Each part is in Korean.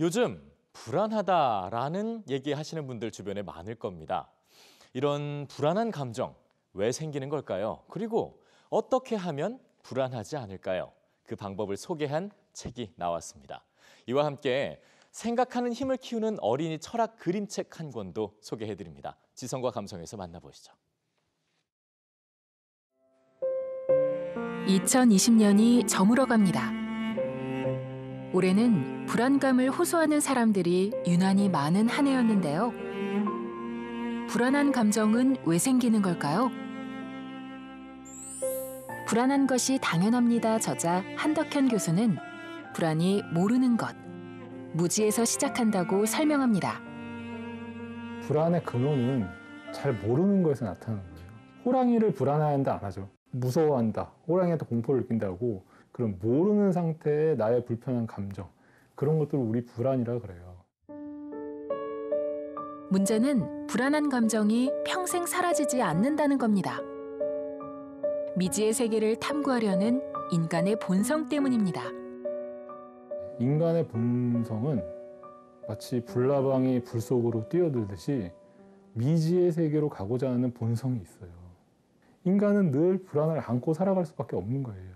요즘 불안하다라는 얘기하시는 분들 주변에 많을 겁니다. 이런 불안한 감정 왜 생기는 걸까요? 그리고 어떻게 하면 불안하지 않을까요? 그 방법을 소개한 책이 나왔습니다. 이와 함께 생각하는 힘을 키우는 어린이 철학 그림책 한 권도 소개해드립니다. 지성과 감성에서 만나보시죠. 2020년이 저물어갑니다. 올해는 불안감을 호소하는 사람들이 유난히 많은 한 해였는데요. 불안한 감정은 왜 생기는 걸까요? 불안한 것이 당연합니다 저자 한덕현 교수는 불안이 모르는 것, 무지에서 시작한다고 설명합니다. 불안의 근원은 잘 모르는 것에서 나타나는 거예요. 호랑이를 불안해한다 안 하죠. 무서워한다, 호랑이한테 공포를 느낀다고 그런 모르는 상태의 나의 불편한 감정, 그런 것들을 우리 불안이라 그래요. 문제는 불안한 감정이 평생 사라지지 않는다는 겁니다. 미지의 세계를 탐구하려는 인간의 본성 때문입니다. 인간의 본성은 마치 불나방이 불 속으로 뛰어들듯이 미지의 세계로 가고자 하는 본성이 있어요. 인간은 늘 불안을 안고 살아갈 수밖에 없는 거예요.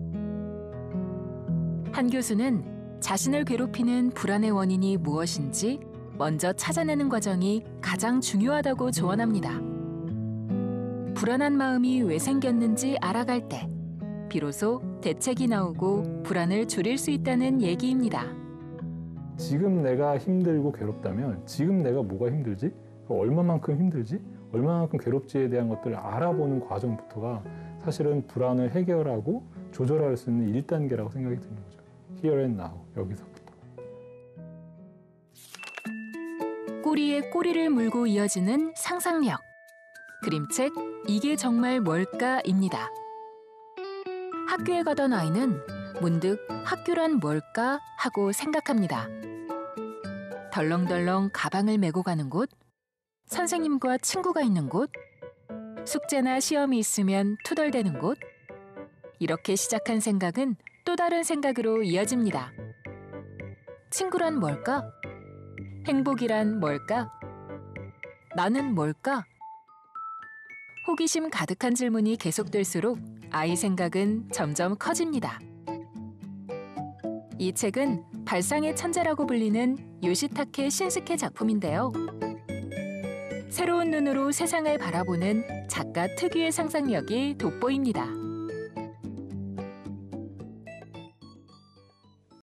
한 교수는 자신을 괴롭히는 불안의 원인이 무엇인지 먼저 찾아내는 과정이 가장 중요하다고 조언합니다. 불안한 마음이 왜 생겼는지 알아갈 때 비로소 대책이 나오고 불안을 줄일 수 있다는 얘기입니다. 지금 내가 힘들고 괴롭다면 지금 내가 뭐가 힘들지? 얼마만큼 힘들지? 얼마만큼 괴롭지에 대한 것들을 알아보는 과정부터가 사실은 불안을 해결하고 조절할 수 있는 1단계라고 생각이 드는 거죠. Here and now, 여기서부터. 꼬리에 꼬리를 물고 이어지는 상상력. 그림책 이게 정말 뭘까입니다. 학교에 가던 아이는 문득 학교란 뭘까 하고 생각합니다. 덜렁덜렁 가방을 메고 가는 곳, 선생님과 친구가 있는 곳, 숙제나 시험이 있으면 투덜대는 곳. 이렇게 시작한 생각은 또 다른 생각으로 이어집니다. 친구란 뭘까? 행복이란 뭘까? 나는 뭘까? 호기심 가득한 질문이 계속될수록 아이 생각은 점점 커집니다. 이 책은 발상의 천재라고 불리는 요시타케 신스케 작품인데요. 새로운 눈으로 세상을 바라보는 작가 특유의 상상력이 돋보입니다.